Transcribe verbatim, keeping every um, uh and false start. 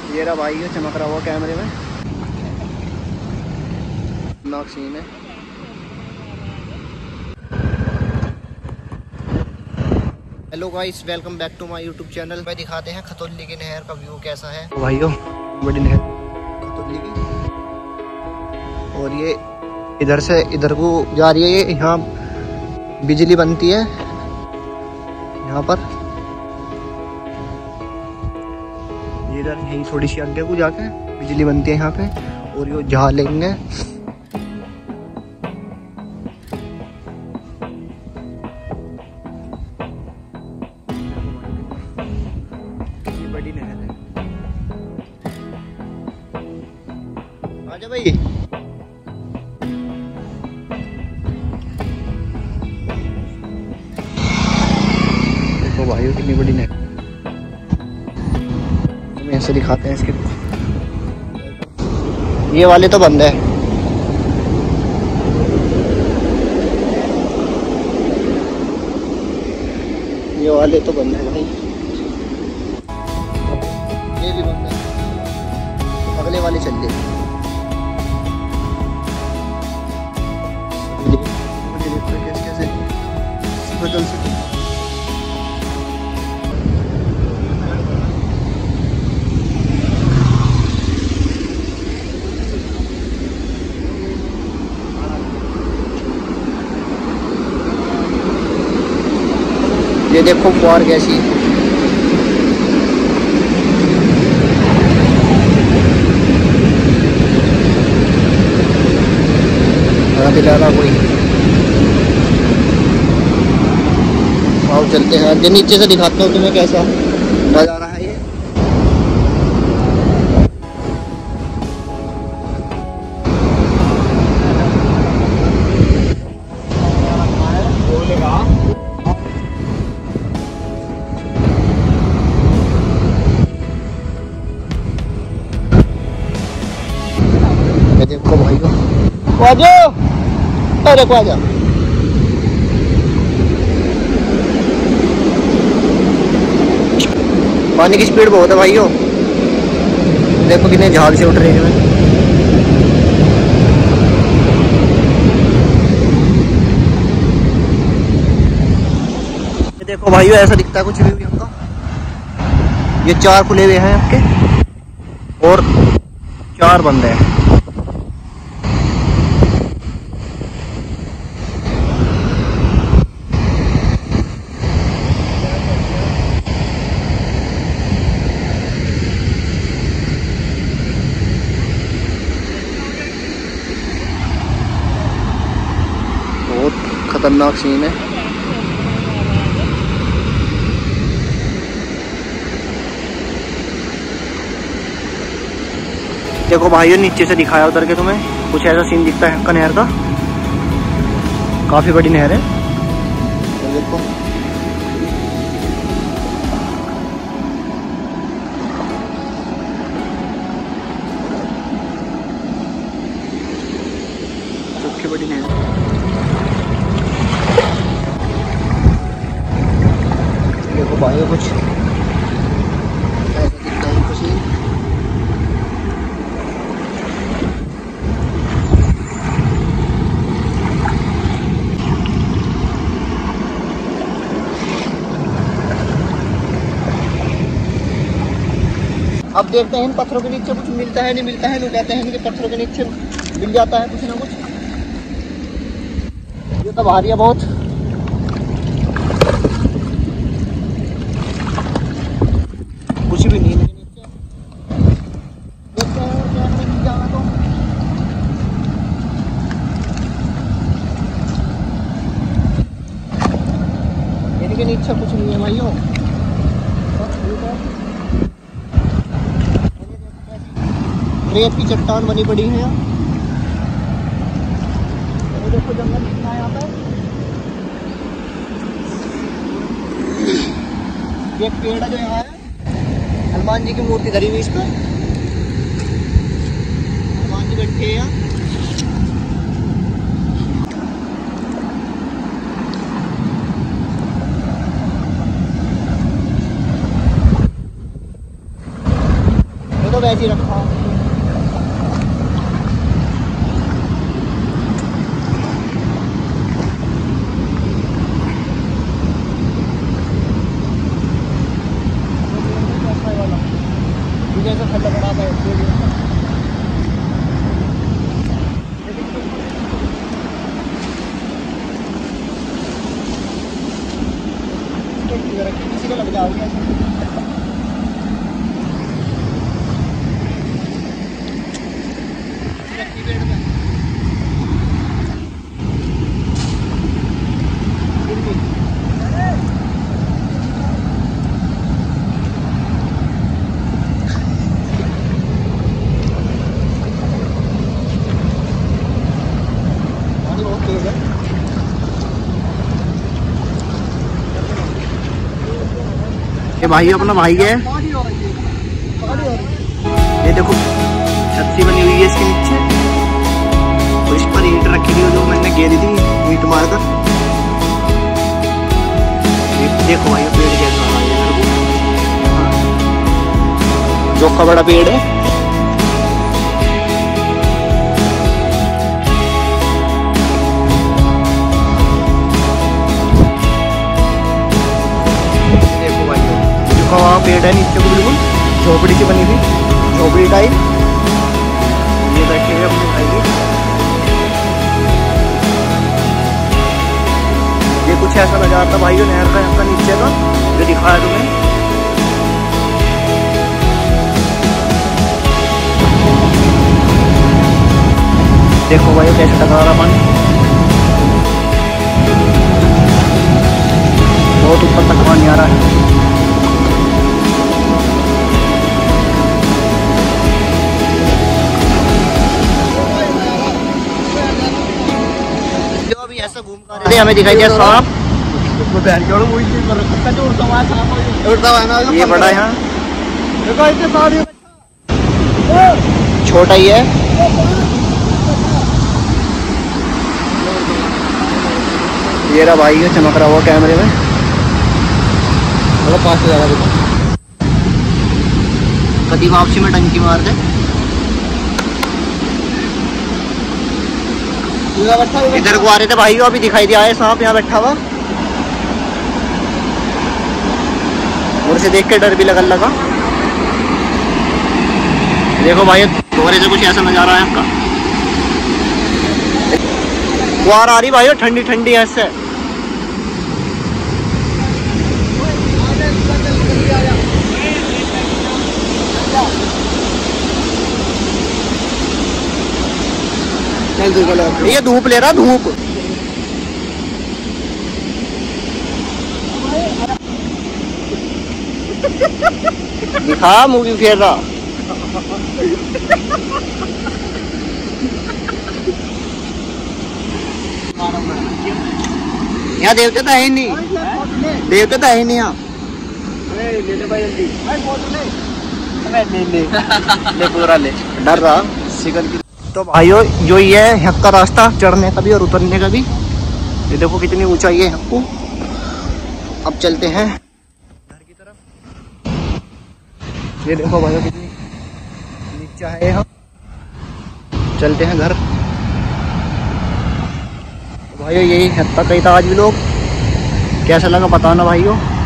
ये रहा भाई, ये चमक रहा हुआ कैमरे में, नाक सीन है। Hello guys, welcome back to my YouTube channel. में दिखाते हैं खतौली की नहर का व्यू कैसा है। तो भाइयों, बड़ी नहर खतौली की, और ये इधर से इधर को जा रही है। ये यहाँ बिजली बनती है, यहाँ पर इधर यही थोड़ी सी आगे को जाके बिजली बनती है यहाँ पे, और ये जहा लेंगे। बड़ी नहर है। आजा भाई। देखो भाई कितनी बड़ी नहर, तुम्हें ऐसे दिखाते हैं इसके। ये वाले तो बंद है, ये वाले तो बंद है भाई, ये भी बंद है। अगले वाले चल रहे। कैसे बदल सकते। ये देखो फुहार कैसी है। दिलाना कोई। आओ चलते हैं, जो नीचे से दिखाता हूँ तुम्हें कैसा नजारा है ये। देखो भाई को आजा, अरे को आजा। पानी की स्पीड बहुत है भाइयों, देखो कितने जहाज से उठ रहे हैं। ये देखो भाइयों, ऐसा दिखता है कुछ व्यू यहाँ का। ये चार खुले हुए हैं आपके और चार बंद हैं। खतरनाक सीन है। देखो भाइयों, नीचे से दिखाया उतर के तुम्हें कुछ ऐसा सीन दिखता है का नहर का। काफी बड़ी नहर है। देखो सबसे बड़ी नहर। देखो भाइयों, कुछ ऐसा दिखता है कुछ नहीं। अब देखते हैं इन पत्थरों के नीचे कुछ मिलता है नहीं मिलता है। लोग कहते हैं कि पत्थरों के नीचे मिल जाता है कुछ ना कुछ। ये तो भारी है बहुत। कुछ भी नहीं नीचे। देखते हैं क्या मिल जाना। तो इनके नीचे कुछ नहीं है भाइयों। रेत की चट्टान बनी पड़ी है। ये देखो जंगल कितना है यहाँ पर। ये पेड़ जो यहाँ है, हनुमान जी की मूर्ति धरी हुई इस पर। हनुमान जी बैठे हैं यहाँ। तो वैसे ही रखा। जैसा खड्डा बड़ा था किसी को लग जाओगे। ये भाई अपना भाई है, ये देखो छत्ती बनी हुई है इसके नीचे, तो इस पर ईंट रखी थी जो मैंने घेरी थी ईंट मारकर। देखो भाई पेड़ कैसा जो का बड़ा पेड़ है। वहाँ पेड़ है नीचे को बिल्कुल झोपड़ी सी बनी थी, झोपड़ी टाइप। ये बैठे हुए अपने भाई जी, ये कुछ ऐसा नजारा था भाई जो नहर का यहाँ का नीचे का जो दिखाया तुम्हें। देखो भाई कैसे टकरा रहा पानी, बहुत ऊपर तक पानी आ रहा है। ऐसा घूम कर हमें दिखाई दिया सांप, ये बड़ा यहाँ छोटा ही है। ये रहा भाई है चमक रहा हुआ कैमरे में, मतलब पास से जा रहा कदी वापसी में टंकी मार दे। इधर को आ रहे थे भाई, अभी दिखाई दिया है सांप यहाँ बैठा हुआ, और इसे देख के डर भी लगने लगा। देखो भाई थोड़े से कुछ ऐसा नजारा है आपका, फुहार आ रही भाई ठंडी ठंडी ऐसे। ये धूप ले रहा धूप। दिखा मूवी फेर रहा। यहाँ देवते तो है नहीं, देवते तो है नहीं यहाँ। पूरा ले डर रहा सिकल की। तो भाइयों जो ये है यहाँ का रास्ता चढ़ने का भी और उतरने का भी, ये देखो कितनी ऊंचाई है यहाँ को। अब चलते हैं घर की तरफ। ये देखो भाइयों कितनी नीचा है यहाँ, चलते हैं घर। भाइयों यही हत्ता कही था आज भी लोग, कैसा लगा बताना भाइयों।